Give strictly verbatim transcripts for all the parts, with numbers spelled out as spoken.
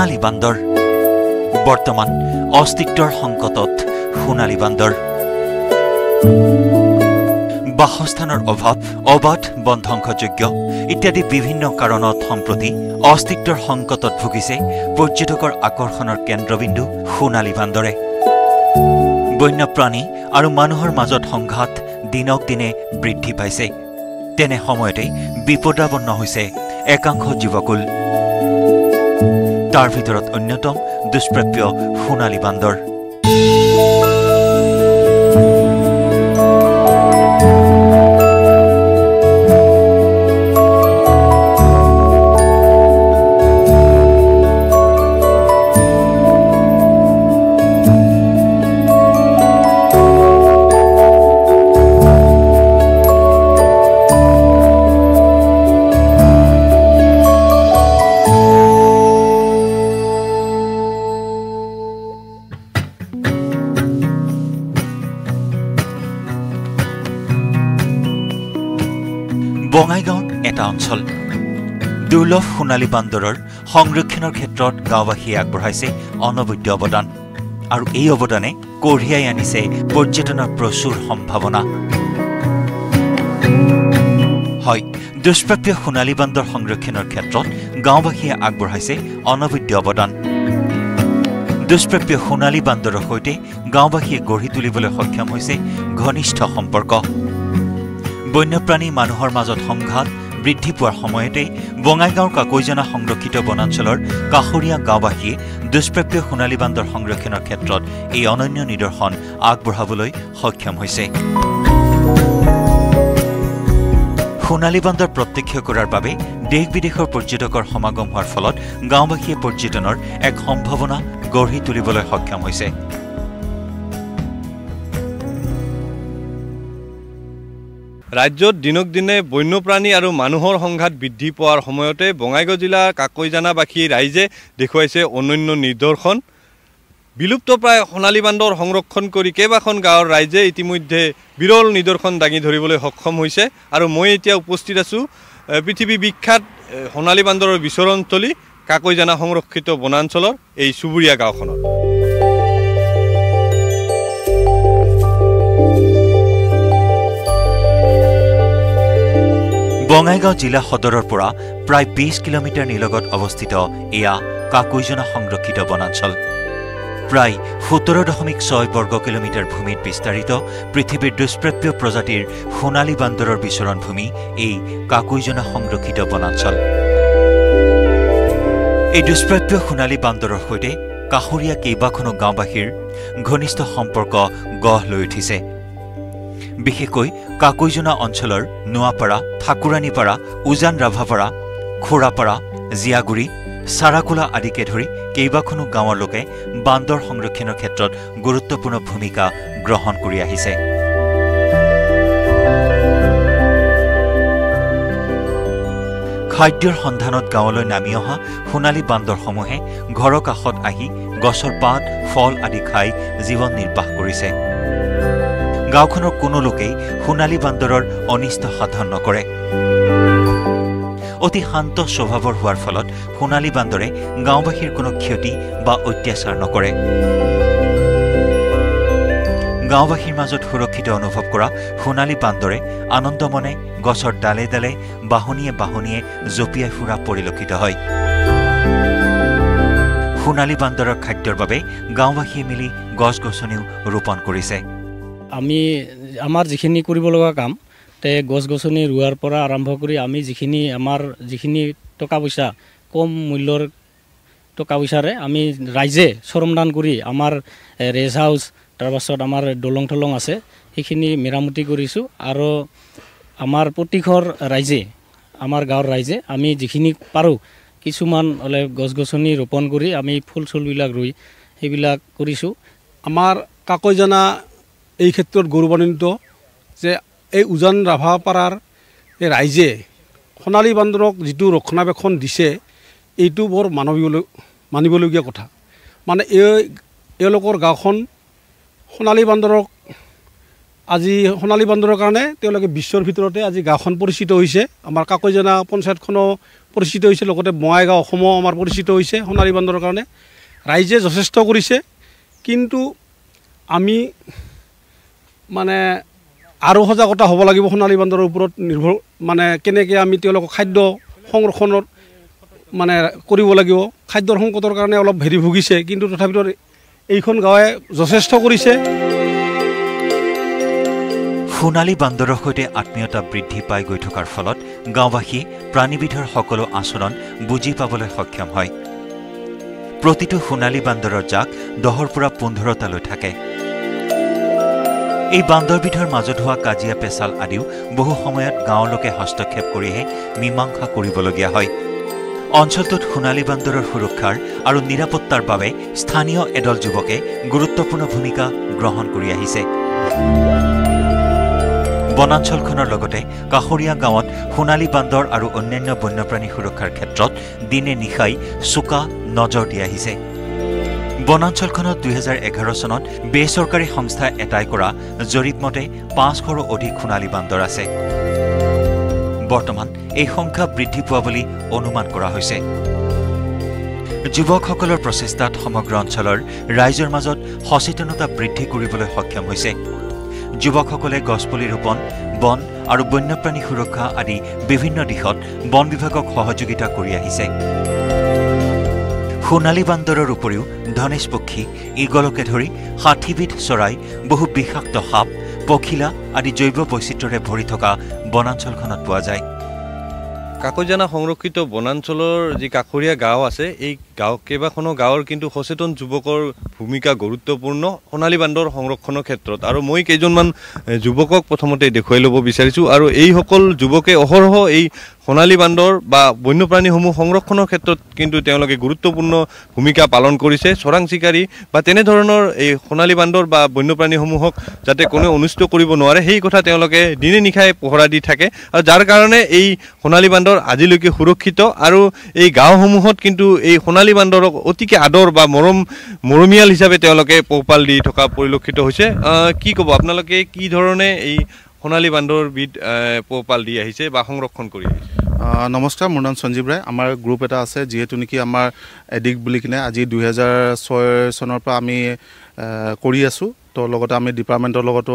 সোণালী বান্দৰ বৰ্তমান অস্তিত্বৰ সংকটত সোণালী বান্দৰ বাসস্থানৰ অভাৱ অবাধ বনধ্বংসযোগ্য ইত্যাদি বিভিন্ন কাৰণত সম্প্ৰতি অস্তিত্বৰ সংকটত ভুগিছে পৰ্যটকৰ আকৰ্ষণৰ কেন্দ্ৰবিন্দু সোণালী বান্দৰে বন্যপ্ৰাণী আৰু মানুহৰ মাজত সংঘাত দিনক দিনে বৃদ্ধি পাইছে তেনে সময়তে বিপদাপন্ন হৈছে একাংশ যুৱকুল তাৰ ভিতৰত অন্যতম দুষ্প্ৰাপ্য সোণালী বান্দৰ বঙাইগাঁৱৰ এটা অঞ্চল দুৰ্লভ সোণালী বান্দৰৰ সংৰক্ষণৰ ক্ষেত্ৰত গাঁওবাসীয়ে আগবঢ়াইছে অনবদ্য অৱদান আৰু এই অৱদানে কঢ়িয়াই আনিছে পৰ্যটনৰ প্ৰচুৰ সম্ভাৱনা হয় দুষ্প্ৰাপ্য সোণালী বান্দৰ সংৰক্ষণৰ ক্ষেত্ৰত গাঁওবাসীয়ে আগবঢ়াইছে অনবদ্য অৱদান দুষ্প্ৰাপ্য সোণালী বান্দৰৰ সৈতে গাঁওবাসীয়ে গঢ়ি তুলিবলৈ সক্ষম হৈছে ঘনিষ্ঠ সম্পৰ্ক বন্যপ্ৰাণী মানুহৰ মাজত সংঘাত বৃদ্ধি পোৱাৰ সময়তে বঙাইগাঁৱৰ কাকৈজানা সংৰক্ষিত বনাঞ্চলৰ কাষৰীয়া গাঁওবাসীয়ে দুষ্প্ৰাপ্য সোণালী বান্দৰ সংৰক্ষণৰ ক্ষেত্ৰত এই অনন্য নিদৰ্শন আগবঢ়াবলৈ সক্ষম হৈছে সোণালী বান্দৰ প্ৰত্যক্ষ কৰাৰ বাবে দেশ বিদেশৰ পৰ্যটকৰ সমাগম হোৱাৰ ফলত গাঁওবাসীয়ে পৰ্যটনৰ এক সম্ভাৱনা গঢ়ি তুলিবলৈ সক্ষম হৈছে ৰাজ্যত দিনক দিনে বন্যপ্ৰাণী আৰু মানুহৰ সংঘাত বৃদ্ধি পোৱাৰ সময়তে বঙাইগাঁও জিলাৰ কাকৈজানাবাসী ৰাইজে দেখুৱাইছে অনন্য নিদৰ্শন বিলুপ্তপ্ৰায় সোণালী বান্দৰ সংৰক্ষণ কৰি কেইবাখন গাঁৱৰ ৰাইজে ইতিমধ্যে বিৰল নিদৰ্শন দাঙি ধৰিবলৈ সক্ষম হৈছে আৰু মই এতিয়া উপস্থিত আছোঁ পৃথিৱী বিখ্যাত সোণালী বান্দৰৰ বিচৰণস্থলী কাকৈজানা সংৰক্ষিত বনাঞ্চলৰ এই চুবুৰীয়া গাঁওখনত বঙাইগাঁও জিলা সদৰৰ পৰা প্ৰায় বিশ কিলোমিটাৰ নিলগত অৱস্থিত এয়া কাকৈজানা সংৰক্ষিত বনাঞ্চল প্ৰায় সোতৰ দশমিক ছয় বৰ্গ কিলোমিটাৰ ভূমিত বিস্তাৰিত পৃথিৱীৰ দুষ্প্ৰাপ্য প্ৰজাতিৰ সোণালী বান্দৰৰ বিচৰণ ভূমি এই কাকৈজানা সংৰক্ষিত বনাঞ্চল এই দুষ্প্ৰাপ্য সোণালী বান্দৰৰ সৈতে কাষৰীয়া কেইবাখনো গাঁওবাসীৰ ঘনিষ্ঠ সম্পৰ্ক গঢ় লৈ উঠিছে বিশেষকৈ কাকৈজানা অঞ্চলৰ নোৱাপাৰা ঠাকুৰাণীপাৰা উজান ৰাভাপাৰা খোৰাপাৰা জিয়াগুৰি সাৰাকোলা আদিকে ধৰি কেইবাখনো গাঁৱৰ লোকে বান্দৰ সংৰক্ষণৰ ক্ষেত্ৰত গুৰুত্বপূৰ্ণ ভূমিকা গ্ৰহণ কৰি আহিছে খাদ্যৰ সন্ধানত গাঁৱলৈ নামি অহা সোণালী বান্দৰসমূহে ঘৰৰ কাষত আহি গছৰ পাত ফল আদি খাই জীৱন নিৰ্বাহ কৰিছে গাঁওখনৰ কোনো লোকেই সোণালী বান্দৰৰ অনিষ্ট সাধন নকৰে অতি শান্ত স্বভাৱৰ হোৱাৰ ফলত সোণালী বান্দৰে গাঁওবাসীৰ কোনো ক্ষতি বা অত্যাচাৰ নকৰে গাঁওবাসীৰ মাজত সুৰক্ষিত অনুভৱ কৰা সোণালী বান্দৰে আনন্দমনে গছৰ ডালে ডালে বাহনীয়ে বাহনীয়ে জঁপিয়াই ফুৰা পৰিলক্ষিত হয় সোণালী বান্দৰৰ খাদ্যৰ বাবে গাঁওবাসীয়ে মিলি গছ গছনিও ৰোপণ কৰিছে আমি আমাৰ যিখিনি কৰিব লগা কাম তে গছ গছনি ৰুৱাৰ পৰা আৰম্ভ কৰি আমি যিখিনি আমাৰ যিখিনি টকা পইচা কম মূল্যৰ টকা পইচাৰে আমি ৰাইজে শ্ৰমদান কৰি আমাৰ ৰেষ্ট হাউচ তাৰপাছত আমাৰ দলং থলং আছে সেইখিনি মেৰামতি কৰিছোঁ আৰু আমাৰ প্ৰতিঘৰ ৰাইজে আমাৰ গাঁৱৰ ৰাইজে আমি যিখিনি পাৰোঁ কিছুমান হ'লে গছ গছনি ৰোপণ কৰি আমি ফুল চুলবিলাক ৰুই সেইবিলাক কৰিছোঁ আমাৰ কাকৈজানা এই ক্ষেত্ৰত গৌৰৱান্বিত যে এই উজান ৰাভাপাৰাৰ এই ৰাইজে সোণালী বান্দৰক যিটো ৰক্ষণাবেক্ষণ দিছে এইটো বৰ মানৱীয় মানিবলগীয়া কথা মানে এই এওঁলোকৰ গাঁওখন সোণালী বান্দৰক আজি সোণালী বান্দৰৰ কাৰণে তেওঁলোকে বিশ্বৰ ভিতৰতে আজি গাঁওখন পৰিচিত হৈছে আমাৰ কাকৈজানা পঞ্চায়তখনো পৰিচিত হৈছে, লগতে বঙাইগাঁও অসমো আমাৰ পৰিচিত হৈছে সোণালী বান্দৰৰ কাৰণে। ৰাইজে যথেষ্ট কৰিছে, কিন্তু আমি মানে আৰু সজাগতা হ'ব লাগিব সোণালী বান্দৰৰ ওপৰত নিৰ্ভৰ, মানে কেনেকৈ আমি তেওঁলোকক খাদ্য সংৰক্ষণৰ মানে কৰিব লাগিব। খাদ্যৰ সংকটৰ কাৰণে অলপ হেৰি ভুগিছে, কিন্তু তথাপিতো এইখন গাঁৱে যথেষ্ট কৰিছে। সোণালী বান্দৰৰ সৈতে আত্মীয়তা বৃদ্ধি পাই গৈ থকাৰ ফলত গাঁওবাসীয়ে প্ৰাণীবিধৰ সকলো আচৰণ বুজি পাবলৈ সক্ষম হয়। প্ৰতিটো সোণালী বান্দৰৰ জাক দহৰ পৰা পোন্ধৰটালৈ থাকে। এই বান্দৰবিধৰ মাজত হোৱা কাজিয়া পেচাল আদিও বহু সময়ত গাঁৱৰ লোকে হস্তক্ষেপ কৰিহে মীমাংসা কৰিবলগীয়া হয়। অঞ্চলটোত সোণালী বান্দৰৰ সুৰক্ষাৰ আৰু নিৰাপত্তাৰ বাবে স্থানীয় এদল যুৱকে গুৰুত্বপূৰ্ণ ভূমিকা গ্ৰহণ কৰি আহিছে। বনাঞ্চলখনৰ লগতে কাষৰীয়া গাঁৱত সোণালী বান্দৰ আৰু অন্যান্য বন্যপ্ৰাণী সুৰক্ষাৰ ক্ষেত্ৰত দিনে নিশাই চোকা নজৰ দি আহিছে। বনাঞ্চলখনত দুহেজাৰ এঘাৰ চনত বেচৰকাৰী সংস্থা এটাই কৰা জৰীপ মতে পাঁচশৰো অধিক সোণালী বান্দৰ আছে। বৰ্তমান এই সংখ্যা বৃদ্ধি পোৱা বুলি অনুমান কৰা হৈছে। যুৱকসকলৰ প্ৰচেষ্টাত সমগ্ৰ অঞ্চলৰ ৰাইজৰ মাজত সচেতনতা বৃদ্ধি কৰিবলৈ সক্ষম হৈছে। যুৱকসকলে গছপুলি ৰোপণ, বন আৰু বন্যপ্ৰাণী সুৰক্ষা আদি বিভিন্ন দিশত বন বিভাগক সহযোগিতা কৰি আহিছে। সোণালী বান্দৰৰ উপৰিও ধনেশ পক্ষী, ঈগলকে ধৰি ষাঠিবিধ চৰাই, বহু বিষাক্ত সাপ, পখিলা আদি জৈৱ বৈচিত্ৰ্যৰে ভৰি থকা বনাঞ্চলখনত পোৱা যায়। কাকৈজানা সংৰক্ষিত বনাঞ্চলৰ যি কাষৰীয়া গাঁও আছে, এই গাঁও কেইবাখনো গাঁৱৰ কিন্তু সচেতন যুৱকৰ ভূমিকা গুৰুত্বপূৰ্ণ সোণালী বান্দৰ সংৰক্ষণৰ ক্ষেত্ৰত। আৰু মই কেইজনমান যুৱকক প্ৰথমতে দেখুৱাই ল'ব বিচাৰিছোঁ, আৰু এইসকল যুৱকে অহৰহ এই সোণালী বান্দৰ বা বন্যপ্ৰাণীসমূহ সংৰক্ষণৰ ক্ষেত্ৰত কিন্তু তেওঁলোকে গুৰুত্বপূৰ্ণ ভূমিকা পালন কৰিছে। চোৰাং চিকাৰী বা তেনেধৰণৰ এই সোণালী বান্দৰ বা বন্যপ্ৰাণীসমূহক যাতে কোনেও অনিষ্ট কৰিব নোৱাৰে, সেই কথা তেওঁলোকে দিনে নিশাই পহৰা দি থাকে, আৰু যাৰ কাৰণে এই সোণালী বান্দৰ আজিলৈকে সুৰক্ষিত। আৰু এই গাঁওসমূহত কিন্তু এই সোণালী বান্দৰক অতিকে আদৰ বা মৰম মৰমীয়াল হিচাপে তেওঁলোকে পোহপাল দি থকা পৰিলক্ষিত হৈছে। কি ক'ব আপোনালোকে, কি ধৰণে এই সোণালী বান্দৰবিধ পোহপাল দি আহিছে বা সংৰক্ষণ কৰি আহিছে? নমস্কাৰ, মোৰ নাম সঞ্জীৱ ৰায়। আমাৰ গ্ৰুপ এটা আছে, যিহেতু নেকি আমাৰ এডিক্ট বুলি কিনে আজি দুহেজাৰ ছয় চনৰ পৰা আমি কৰি আছোঁ। তো লগতে আমি ডিপাৰ্টমেণ্টৰ লগতো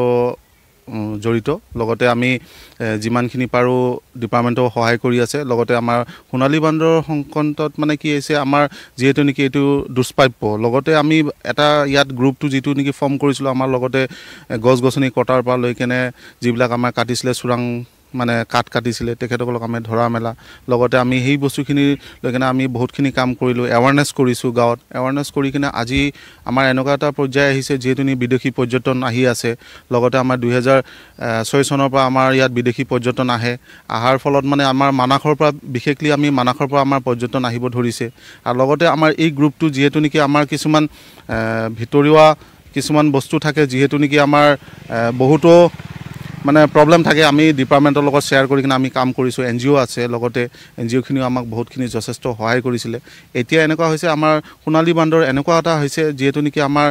জড়িত, লগতে আমি যিমানখিনি পাৰোঁ ডিপাৰ্টমেণ্টেও সহায় কৰি আছে। লগতে আমাৰ সোণালী বান্দৰৰ সংকটত মানে কি হৈছে, আমাৰ যিহেতু নেকি এইটো দুষ্প্ৰাপ্য, লগতে আমি এটা ইয়াত গ্ৰুপটো যিটো নেকি ফৰ্ম কৰিছিলোঁ, আমাৰ লগতে গছ গছনি কটাৰ পৰা লৈ কেনে যিবিলাক আমাৰ কাটিছিলে, চোৰাং মানে কাঠ কাটিছিলে, তেখেতসকলক আমি ধৰা মেলা, লগতে আমি সেই বস্তুখিনি লৈ কিনে আমি বহুতখিনি কাম কৰিলোঁ, এৱাৰনেছ কৰিছোঁ গাঁৱত। এৱাৰনেছ কৰি কিনে আজি আমাৰ এনেকুৱা এটা পৰ্যায় আহিছে, যিহেতু নি বিদেশী পৰ্যটন আহি আছে। লগতে আমাৰ দুহেজাৰ ছয় চনৰ পৰা আমাৰ ইয়াত বিদেশী পৰ্যটন আহে, অহাৰ ফলত মানে আমাৰ মানাসৰ পৰা বিশেষলি আমি মানাসৰ পৰা আমাৰ পৰ্যটন আহিব ধৰিছে। আৰু লগতে আমাৰ এই গ্ৰুপটো যিহেতু নেকি আমাৰ কিছুমান ভিতৰুৱা কিছুমান বস্তু থাকে, যিহেতু নেকি আমাৰ বহুতো মানে প্ৰব্লেম থাকে, আমি ডিপাৰ্টমেণ্টৰ লগত শ্বেয়াৰ কৰি কিনে আমি কাম কৰিছোঁ। এন জি অ' আছে, লগতে এন জি অ'খিনিও আমাক বহুতখিনি যথেষ্ট সহায় কৰিছিলে। এতিয়া এনেকুৱা হৈছে, আমাৰ সোণালী বান্দৰ এনেকুৱা এটা হৈছে, যিহেতু নেকি আমাৰ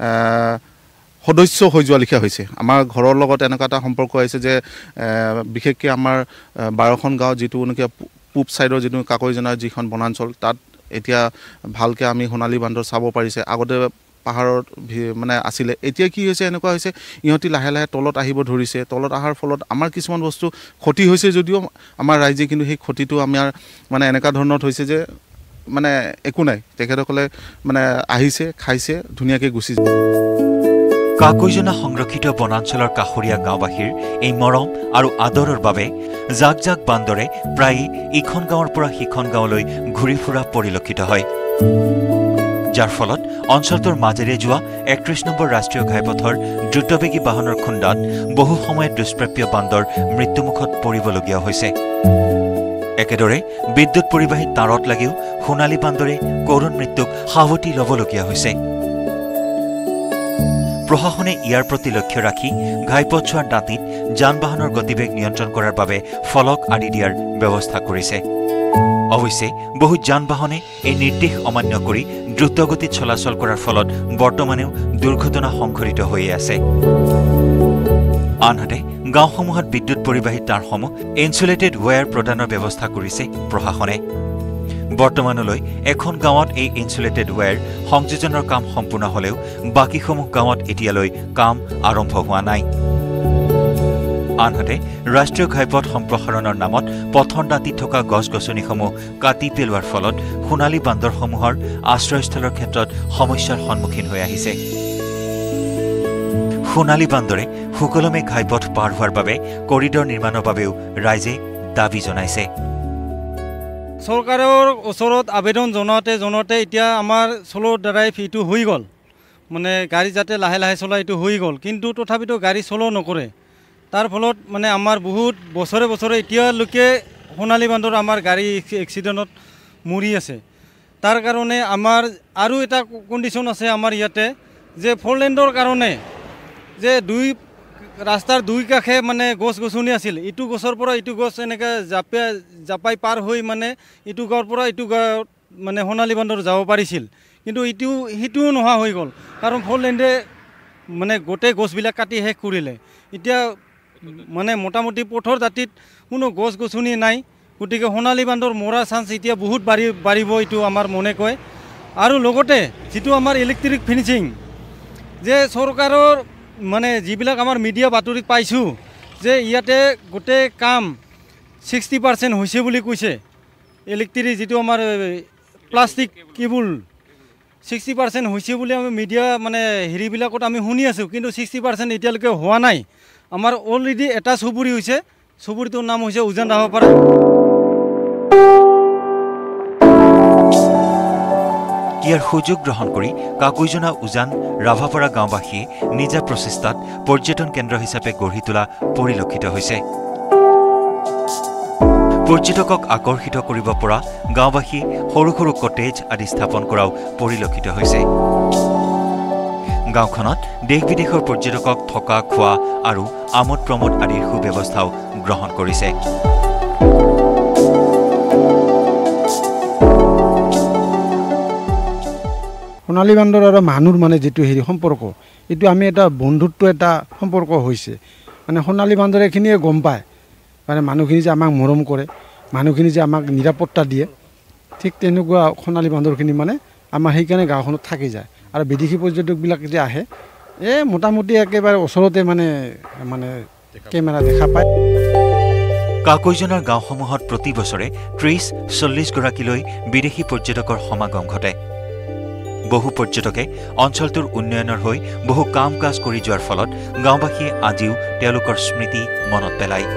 সদস্য হৈ যোৱা লিখীয়া হৈছে। আমাৰ ঘৰৰ লগত এনেকুৱা এটা সম্পৰ্ক আহিছে যে বিশেষকৈ আমাৰ বাৰখন গাঁও, যিটো নেকি পূব ছাইডৰ যিটো কাকৈজানাৰ যিখন বনাঞ্চল, তাত এতিয়া ভালকৈ আমি সোণালী বান্দৰ চাব পাৰিছে। আগতে পাহাৰত মানে আছিলে, এতিয়া কি হৈছে, এনেকুৱা হৈছে ইহঁতি লাহে লাহে তলত আহিব ধৰিছে। তলত অহাৰ ফলত আমাৰ কিছুমান বস্তু ক্ষতি হৈছে, যদিও আমাৰ ৰাইজে কিন্তু সেই ক্ষতিটো আমাৰ মানে এনেকুৱা ধৰণত হৈছে যে মানে একো নাই, তেখেতসকলে মানে আহিছে, খাইছে, ধুনীয়াকৈ গুচি যায়। কাকৈজানা সংৰক্ষিত বনাঞ্চলৰ কাষৰীয়া গাঁওবাসীৰ এই মৰম আৰু আদৰৰ বাবে জাক জাক বান্দৰে প্ৰায়ে ইখন গাঁৱৰ পৰা সিখন গাঁৱলৈ ঘূৰি ফুৰা পৰিলক্ষিত হয়, যাৰ ফলত অঞ্চলটোৰ মাজেৰে যোৱা একত্ৰিশ নম্বৰ ৰাষ্ট্ৰীয় ঘাইপথৰ দ্ৰুতবেগী বাহনৰ খুন্দাত বহু সময়ত দুষ্প্ৰাপ্য বান্দৰ মৃত্যুমুখত পৰিবলগীয়া হৈছে। একেদৰে বিদ্যুৎ পৰিবাহী তাঁৰত লাগিও সোণালী বান্দৰে কৰুণ মৃত্যুক সাৱটি ল'বলগীয়া হৈছে। প্ৰশাসনে ইয়াৰ প্ৰতি লক্ষ্য ৰাখি ঘাইপথছোৱাৰ দাঁতিত যান বাহনৰ গতিবেগ নিয়ন্ত্ৰণ কৰাৰ বাবে ফলক আদি দিয়াৰ ব্যৱস্থা কৰিছে। অৱশ্যে বহু যান বাহনে এই নিৰ্দেশ অমান্য কৰি দ্ৰুতগতিত চলাচল কৰাৰ ফলত বৰ্তমানেও দুৰ্ঘটনা সংঘটিত হৈয়ে আছে। আনহাতে গাঁওসমূহত বিদ্যুৎ পৰিবাহী তাঁৰসমূহ ইনচুলেটেড ৱায়াৰ প্ৰদানৰ ব্যৱস্থা কৰিছে প্ৰশাসনে। বৰ্তমানলৈ এখন গাঁৱত এই ইনচুলেটেড ৱেৰ সংযোজনৰ কাম সম্পূৰ্ণ হ'লেও বাকীসমূহ গাঁৱত এতিয়ালৈ কাম আৰম্ভ হোৱা নাই। আনহাতে ৰাষ্ট্ৰীয় ঘাইপথ সম্প্ৰসাৰণৰ নামত পথৰ দাঁতিত থকা গছ-গছনিসমূহ কাটি পেলোৱাৰ ফলত সোণালী বান্দৰসমূহৰ আশ্ৰয়স্থলৰ ক্ষেত্ৰত সমস্যাৰ সন্মুখীন হৈ আহিছে। সোণালী বান্দৰে সুকলমে ঘাইপথ পাৰ হোৱাৰ বাবে কৰিডৰ নিৰ্মাণৰ বাবেও ৰাইজে দাবী জনাইছে। চৰকাৰৰ ওচৰত আবেদন জনাওঁতে জনাওঁতে এতিয়া আমাৰ চলো ড্ৰাইভ এইটো হৈ গ'ল, মানে গাড়ী যাতে লাহে লাহে চলাই এইটো হৈ গ'ল, কিন্তু তথাপিতো গাড়ী চলো নকৰে। তাৰ ফলত মানে আমাৰ বহুত বছৰে বছৰে এতিয়ালৈকে সোণালী বান্দৰ আমাৰ গাড়ী এক্সিডেণ্টত মৰি আছে। তাৰ কাৰণে আমাৰ আৰু এটা কণ্ডিশ্যন আছে আমাৰ ইয়াতে যে ফ'ৰ লেণ্ডৰ কাৰণে যে দুই ৰাস্তাৰ দুই কাষে মানে গছ গছনি আছিল, ইটো গছৰ পৰা ইটো গছ এনেকৈ জাপাই জাপাই পাৰ হৈ মানে ইটো গাঁৱৰ পৰা ইটো গাঁৱত মানে সোণালী বান্দৰ যাব পাৰিছিল, কিন্তু ইটো সিটোও নোহোৱা হৈ গ'ল কাৰণ ফ'ৰ লেণ্ডে মানে গোটেই গছবিলাক কাটি শেষ কৰিলে। এতিয়া মানে মোটামুটি পথৰ দাঁতিত কোনো গছ গছনি নাই, গতিকে সোণালী বান্দৰ মৰা চান্স এতিয়া বহুত বাঢ়ি বাঢ়িব এইটো আমাৰ মনে কয়। আৰু লগতে যিটো আমাৰ ইলেক্ট্ৰিক ফিনিচিং যে চৰকাৰৰ মানে যিবিলাক আমাৰ মিডিয়া বাতৰিত পাইছোঁ যে ইয়াতে গোটেই কাম ছিক্সটি পাৰ্চেণ্ট হৈছে বুলি কৈছে। ইলেক্ট্ৰিক যিটো আমাৰ প্লাষ্টিক কেবুল ছিক্সটি পাৰ্চেণ্ট হৈছে বুলি আমি মিডিয়া মানে হেৰিবিলাকত আমি শুনি আছোঁ, কিন্তু ছিক্সটি পাৰ্চেণ্ট এতিয়ালৈকে হোৱা নাই। আমাৰ অলৰেডি এটা চুবুৰী হৈছে, চুবুৰীটোৰ নাম হৈছে উজান ৰাভাপাৰা। ইয়াৰ সুযোগ গ্ৰহণ কৰি কাকৈজনা উজান ৰাভাপাৰা গাঁওবাসীয়ে নিজা প্ৰচেষ্টাত পৰ্যটন কেন্দ্ৰ হিচাপে গঢ়ি তোলা পৰিলক্ষিত হৈছে। পৰ্যটকক আকৰ্ষিত কৰিব পৰা গাঁওবাসীয়ে সৰু সৰু কটেজ আদি স্থাপন কৰাও পৰিলক্ষিত হৈছে। গাঁওখনত দেশ বিদেশৰ পৰ্যটকক থকা খোৱা আৰু আমোদ প্ৰমোদ আদিৰ সুব্যৱস্থাও গ্ৰহণ কৰিছে। সোণালী বান্দৰ আৰু মানুহৰ মানে যিটো হেৰি সম্পৰ্ক, এইটো আমি এটা বন্ধুত্ব এটা সম্পৰ্ক হৈছে। মানে সোণালী বান্দৰেখিনিয়ে গম পায় মানে মানুহখিনি যে আমাক মৰম কৰে, মানুহখিনি যে আমাক নিৰাপত্তা দিয়ে, ঠিক তেনেকুৱা সোণালী বান্দৰখিনি মানে আমাৰ সেইকাৰণে গাঁওখনত থাকি যায়। আৰু বিদেশী পৰ্যটকবিলাক যে আহে এই মোটামুটি একেবাৰে ওচৰতে মানে মানে কেমেৰা দেখা পায়। কাকৈজনাৰ গাঁওসমূহত প্ৰতি বছৰে ত্ৰিছ চল্লিছ গৰাকীলৈ বিদেশী পৰ্যটকৰ সমাগম ঘটে। বহু পৰ্যটকে অঞ্চলটোৰ উন্নয়নৰ হৈ বহু কাম কাজ কৰি যোৱাৰ ফলত গাঁওবাসীয়ে আজিও তেওঁলোকৰ স্মৃতি মনত পেলায়।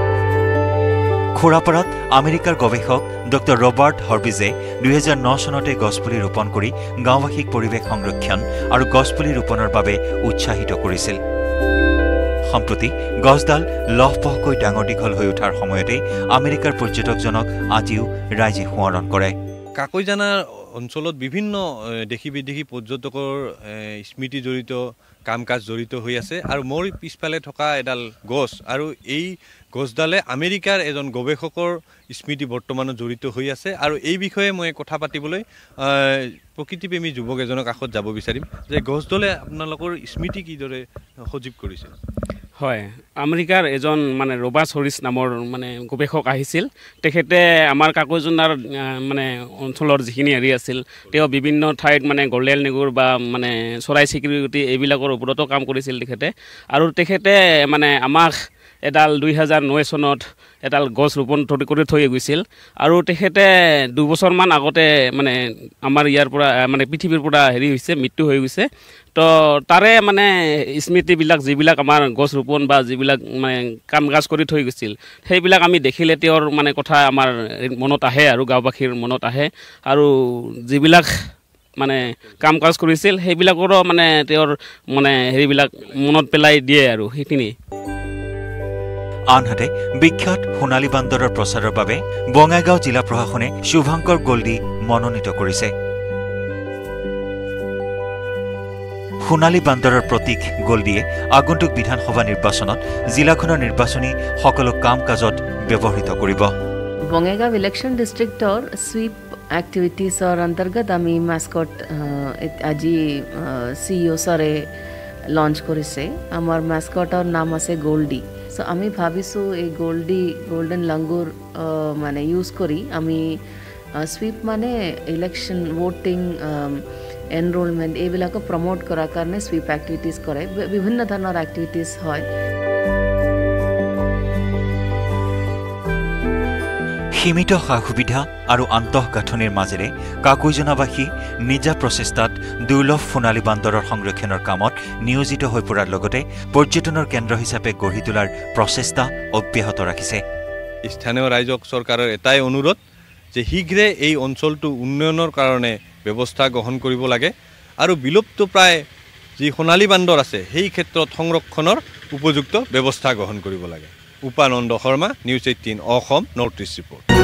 খোৰাপাৰাত আমেৰিকাৰ গৱেষক ডক্টৰ ৰবাৰ্ট হৰ্বিজে দুহেজাৰ ন চনতে গছপুলি ৰোপণ কৰি গাঁওবাসীক পৰিৱেশ সংৰক্ষণ আৰু গছপুলি ৰোপণৰ বাবে উৎসাহিত কৰিছিল। সম্প্ৰতি গছডাল লহপহকৈ ডাঙৰ দীঘল হৈ উঠাৰ সময়তে আমেৰিকাৰ পৰ্যটকজনক আজিও ৰাইজে সোঁৱৰণ কৰে। কাকৈজানাৰ অঞ্চলত বিভিন্ন দেশী বিদেশী পৰ্যটকৰ স্মৃতি জড়িত কাম কাজ জড়িত হৈ আছে। আৰু মোৰ পিছফালে থকা এডাল গছ, আৰু এই গছডালে আমেৰিকাৰ এজন গৱেষকৰ স্মৃতি বৰ্তমানত জড়িত হৈ আছে। আৰু এই বিষয়ে মই কথা পাতিবলৈ প্ৰকৃতিপ্ৰেমী যুৱক এজনৰ কাষত যাব বিচাৰিম যে গছডালে আপোনালোকৰ স্মৃতি কিদৰে সজীৱ কৰিছে। হয়, আমেৰিকাৰ এজন মানে ৰবাৰ্ট হৰিছ নামৰ মানে গৱেষক আহিছিল। তেখেতে আমাৰ কাকৈজনাৰ মানে অঞ্চলৰ যিখিনি হেৰি আছিল, তেওঁ বিভিন্ন ঠাইত মানে গল্ডেন নেগুৰ বা মানে চৰাই চিৰিকটি এইবিলাকৰ ওপৰতো কাম কৰিছিল তেখেতে। আৰু তেখেতে মানে আমাক এডাল দুই হাজাৰ ন চনত এডাল গছ ৰোপণ কৰি থৈ গৈছিল। আৰু তেখেতে দুবছৰমান আগতে মানে আমাৰ ইয়াৰ পৰা মানে পৃথিৱীৰ পৰা হেৰি হৈছে, মৃত্যু হৈ গৈছে। তো তাৰে মানে স্মৃতিবিলাক যিবিলাক আমাৰ গছ ৰোপণ বা যিবিলাক মানে কাম কাজ কৰি থৈ গৈছিল, সেইবিলাক আমি দেখিলে তেওঁৰ মানে কথা আমাৰ মনত আহে আৰু গাঁওবাসীৰ মনত আহে। আৰু যিবিলাক মানে কাম কাজ কৰিছিল সেইবিলাকৰো মানে তেওঁৰ মানে হেৰিবিলাক মনত পেলাই দিয়ে আৰু সেইখিনি। আনহাতে বিখ্যাত সোণালী বান্দৰৰ প্ৰচাৰৰ বাবে বঙাইগাঁও জিলা প্ৰশাসনে শুভাংকৰ গোল্ডী মনোনীত কৰিছে। সোণালী বান্দৰৰ প্ৰতীক গোল্ডীয়ে আগন্তুক বিধানসভা নিৰ্বাচনত জিলাখনৰ নিৰ্বাচনী সকলো কাম কাজত ব্যৱহৃত কৰিব। বঙাইগাঁও ইলেকশ্যন ডিষ্ট্ৰিক্টৰ সুইপ এক্টিভিটিছৰ অন্তৰ্গত আমি মাস্কট আজি চি ই অ ছাৰে লঞ্চ কৰিছে। আমাৰ মাস্কটৰ নাম আছে গোল্ডী। চ' আমি ভাবিছোঁ এই গোল্ডী গোল্ডেন লাংগুৰ মানে ইউজ কৰি আমি সুইপ মানে ইলেকশ্যন ভোটিং এনৰোলমেণ্ট এইবিলাকো প্ৰমোট কৰাৰ কাৰণে সুইপ এক্টিভিটিজ কৰে বিভিন্ন ধৰণৰ এক্টিভিটিজ হয় সীমিত সা সুবিধা আৰু আন্তঃগাঁথনিৰ মাজেৰে কাকৈজনাবাসী নিজা প্ৰচেষ্টাত দুৰ্লভ সোণালী বান্দৰৰ সংৰক্ষণৰ কামত নিয়োজিত হৈ পৰাৰ লগতে পৰ্যটনৰ কেন্দ্ৰ হিচাপে গঢ়ি তোলাৰ প্ৰচেষ্টা অব্যাহত ৰাখিছে স্থানীয় ৰাইজক চৰকাৰৰ এটাই অনুৰোধ যে শীঘ্ৰে এই অঞ্চলটো উন্নয়নৰ কাৰণে ব্যৱস্থা গ্ৰহণ কৰিব লাগে আৰু বিলুপ্তপ্ৰায় যি সোণালী বান্দৰ আছে সেই ক্ষেত্ৰত সংৰক্ষণৰ উপযুক্ত ব্যৱস্থা গ্ৰহণ কৰিব লাগে Upananda Sarma news eighteen Assam north east report